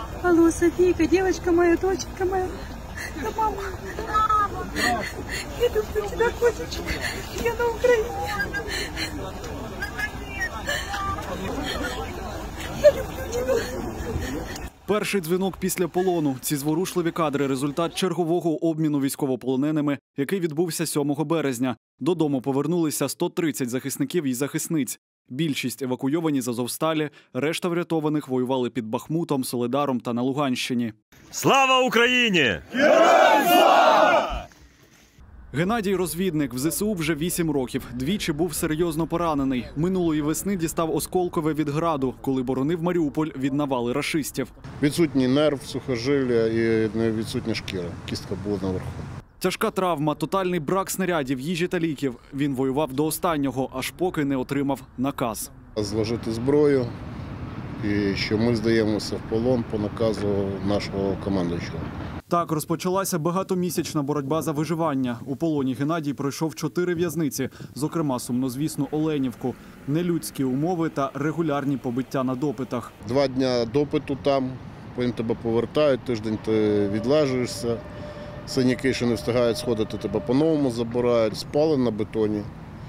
Алло, Софийка, девочка моя, доченька моя. Да, мама. Я люблю тебя, котичек. Я на Украине. Я люблю тебя. Перший дзвінок після полону. Ці зворушливі кадри – результат чергового обміну військовополоненими, який відбувся 7 березня. Додому повернулися 130 захисників і захисниць. Більшість евакуйовані з Азовсталі, решта врятованих воювали під Бахмутом, Солидаром та на Луганщині. Слава Україні! Героям слава! Геннадій – розвідник. В ЗСУ вже 8 років. Двічі був серйозно поранений. Минулої весни дістав осколкове від граду, коли боронив Маріуполь від навали рашистів. Відсутній нерв, сухожилля і відсутня шкіра. Кістка була наверху. Тяжка травма, тотальний брак снарядів, їжі та ліків. Він воював до останнього, аж поки не отримав наказ. Зложити зброю і що ми здаємося в полон по наказу нашого командуючого. Так розпочалася багатомісячна боротьба за виживання. У полоні Геннадій пройшов 4 в'язниці, зокрема сумнозвісну Оленівку, нелюдські умови та регулярні побиття на допитах. 2 дні допиту там, потім тебе повертають, тиждень ти відлежуєшся. Синяки, що не встигають сходити, тебе по-новому забирають. Спали на бетоні,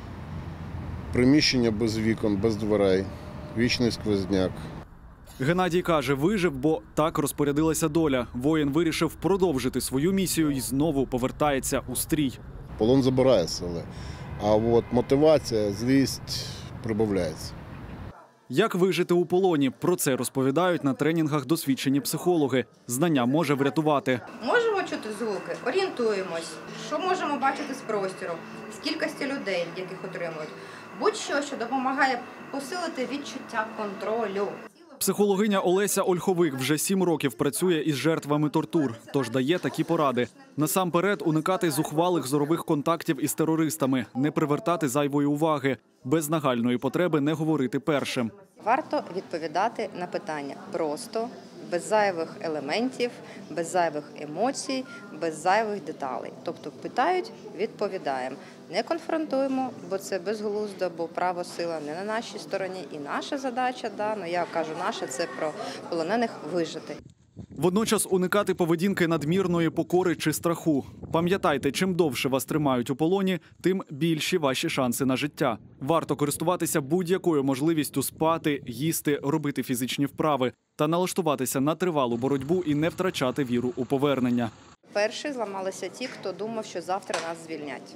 приміщення без вікон, без дверей, вічний сквозняк. Геннадій каже, вижив, бо так розпорядилася доля. Воїн вирішив продовжити свою місію і знову повертається у стрій. Полон забирає сили, а от мотивація, злість прибавляється. Як вижити у полоні? Про це розповідають на тренінгах досвідчені психологи. Знання може врятувати. Можемо чути звуки, орієнтуємось, що можемо бачити з простору, з кількості людей, яких отримують. Будь-що, що допомагає посилити відчуття контролю. Психологиня Олеся Ольховик вже 7 років працює із жертвами тортур, тож дає такі поради. Насамперед уникати зухвалих зорових контактів із терористами, не привертати зайвої уваги, без нагальної потреби не говорити першим. Варто відповідати на питання просто, без зайвих елементів, без зайвих емоцій, без зайвих деталей. Тобто питають – відповідаємо. Не конфронтуємо, бо це безглуздо, бо право сила не на нашій стороні. І наша задача, я кажу наша, це про полонених вижити. Водночас уникати поведінки надмірної покори чи страху. Пам'ятайте, чим довше вас тримають у полоні, тим більші ваші шанси на життя. Варто користуватися будь-якою можливістю спати, їсти, робити фізичні вправи та налаштуватися на тривалу боротьбу і не втрачати віру у повернення. Перші зламалися ті, хто думав, що завтра нас звільнять.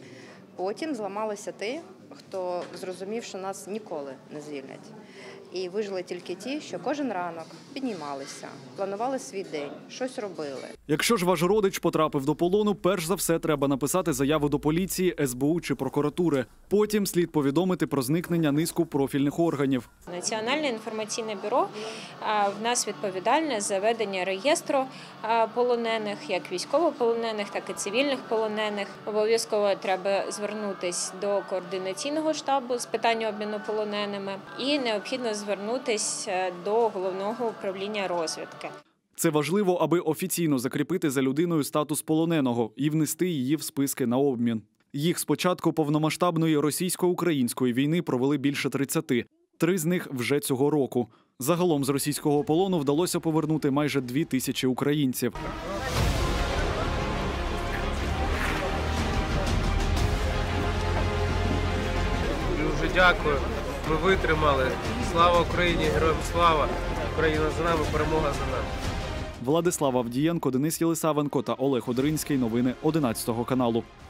Потім зламалися ті, хто зрозумів, що нас ніколи не звільнять. І вижили тільки ті, що кожен ранок піднімалися, планували свій день, щось робили. Якщо ж ваш родич потрапив до полону, перш за все треба написати заяву до поліції, СБУ чи прокуратури. Потім слід повідомити про зникнення низку профільних органів. Національне інформаційне бюро в нас відповідальне за ведення реєстру полонених, як військовополонених, так і цивільних полонених. Обов'язково треба звернутися до координаційного штабу з питань обміну полоненими і необхідно звернутися до Головного управління розвідки. Це важливо, аби офіційно закріпити за людиною статус полоненого і внести її в списки на обмін. Їх з початку повномасштабної російсько-української війни провели більше 30. 3 з них вже цього року. Загалом з російського полону вдалося повернути майже 2000 українців. Дуже дякую. Ми витримали. Слава Україні! Героям слава! Україна за нами, перемога за нами! Владислав Авдієнко, Денис Єлисавенко та Олег Одринський. Новини 11 каналу.